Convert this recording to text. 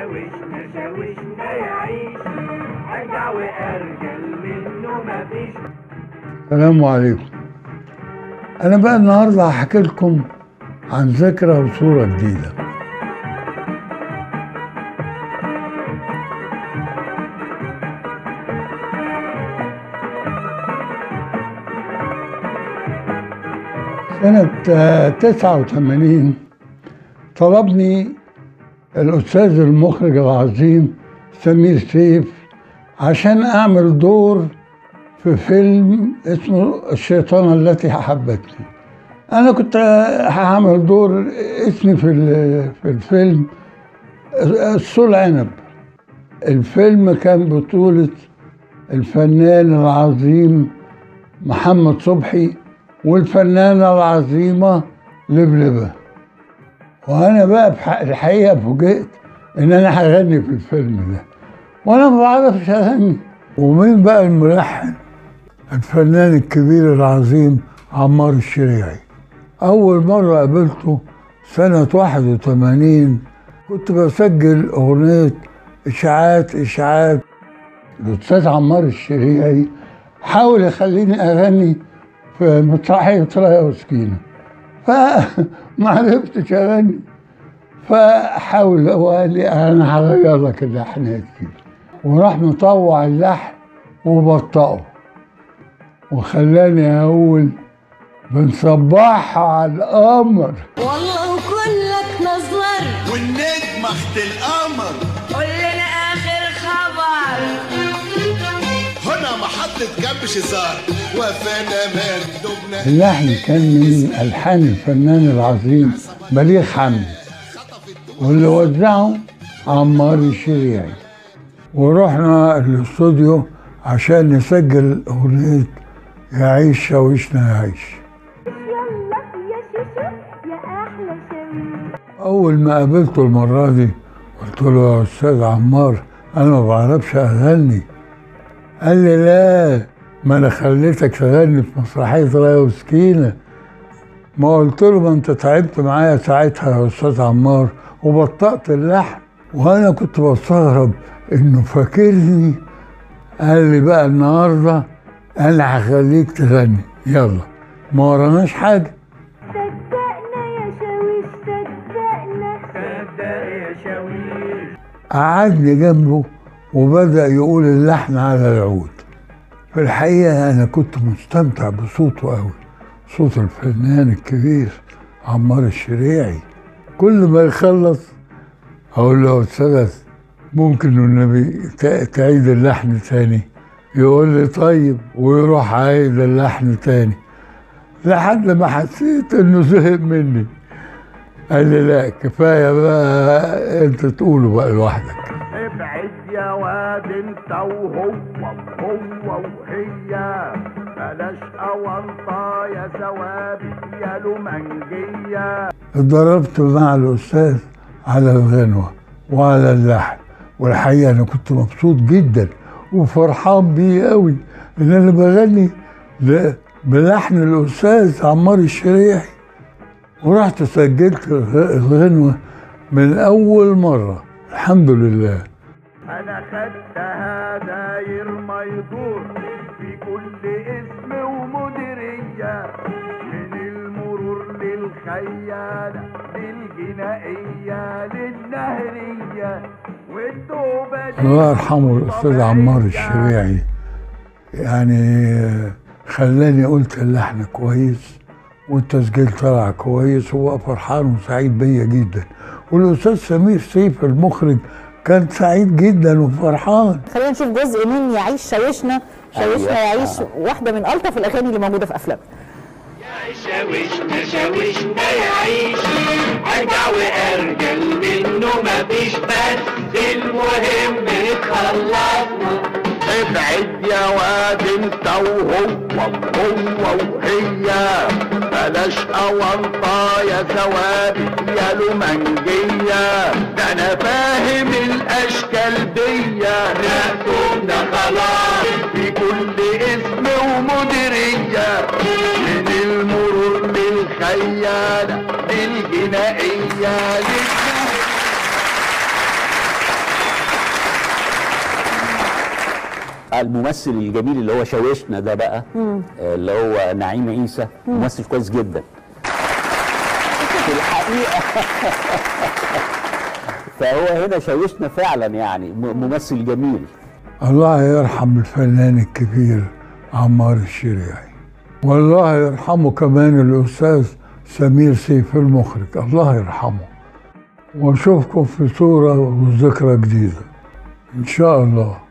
شاوشنا يعيش ارجع وارجل منه مفيش. السلام عليكم. أنا بقى النهارده هحكي لكم عن ذكرى وصورة جديدة. سنة 89 طلبني الأستاذ المخرج العظيم سمير سيف عشان أعمل دور في فيلم اسمه الشيطانة التي أحبتني. أنا كنت هعمل دور اسمي في الفيلم السول عنب. الفيلم كان بطولة الفنان العظيم محمد صبحي والفنانة العظيمة لبلبة. وأنا بقى الحقيقة فوجئت إن أنا هغني في الفيلم ده وأنا ما بعرفش أغني. ومين بقى الملحن؟ الفنان الكبير العظيم عمار الشريعي. أول مرة قابلته سنة 81 كنت بسجل أغنية إشاعات. الأستاذ عمار الشريعي حاول يخليني أغني في مسرحية راية وسكينة، فما عرفتش أغني، فحاول هو قال لي أنا هغير لك اللحن كتير، وراح مطوع اللحن وبطئه وخلاني أقول بنصبحها على القمر والله وكلك نظر والنجم اخت القمر. قول لنا آخر خبر. هنا محطة كبش زار وفانا مندوبنا. اللحن كان من ألحان الفنان العظيم بليغ حمدي، واللي وزعه عمار الشريعي. ورحنا الاستوديو عشان نسجل أغنية يعيش شاوشنا يعيش. يلا يا شيشو يا أحلى شاويش. أول ما قابلته المرة دي قلت له يا أستاذ عمار أنا ما بعرفش أغني. قال لي لا، ما أنا خليتك تغني في مسرحية راية وسكينة. ما قلت له ما أنت تعبت معايا ساعتها يا أستاذ عمار وبطأت اللحن. وأنا كنت بستغرب إنه فاكرني. قال لي بقى النهارده أنا هخليك تغني، يلا ما وراناش حاجة. صدقنا يا شاويش صدقنا. صدق يا شاويش. قعدني جنبه وبدأ يقول اللحن على العود. في الحقيقة أنا كنت مستمتع بصوته أوي، صوت الفنان الكبير عمار الشريعي. كل ما يخلص أقول له يا أستاذ ممكن النبي تعيد اللحن تاني؟ يقول لي طيب، ويروح عايد اللحن تاني لحد ما حسيت إنه زهق مني. قال لي لا كفاية بقى، أنت تقوله بقى لوحدك. ابعد يا واد انت وهو وهي، بلاش أونطة يا ثوابت يا لمنجية. اتدربت مع الأستاذ على الغنوة وعلى اللحن، والحقيقة أنا كنت مبسوط جدا وفرحان بيه قوي إن أنا بغني بلحن الأستاذ عمار الشريعي. ورحت سجلت الغنوة من أول مرة الحمد لله. أنا خدتها داير ما يدور في كل اسم ومديرية، من المرور للخيالة للجنائية للنهرية والدوبة. الله يرحمه الأستاذ عمار الشريعي، يعني خلاني قلت اللحن كويس والتسجيل طلع كويس، وهو فرحان وسعيد بيا جدا. والأستاذ سمير سيف المخرج كان سعيد جدا وفرحان. خلينا نشوف جزء من يعيش شاوشنا يعيش، واحدة من ألطف الأغاني اللي موجودة في أفلام. شاوشنا يعيش ارجع وارجل منه مفيش، بس المهم تخلصنا. ابعد يا واد انت وهو وهي، بلاش أونطة يا ثوابت يا لمنجية. ده انا فاهم الاشكال دية، رقتنا خلاص في كل اسم ومديرية، من المرور للخيالة للجنائية الممثل الجميل اللي هو شاوشنا ده بقى، اللي هو نعيم عيسى، ممثل كويس جدا في الحقيقه. فهو هنا شاوشنا فعلا يعني، ممثل جميل. الله يرحم الفنان الكبير عمار الشريعي، والله يرحمه كمان الأستاذ سمير سيف المخرج، الله يرحمه. واشوفكم في صورة وذكرى جديدة إن شاء الله.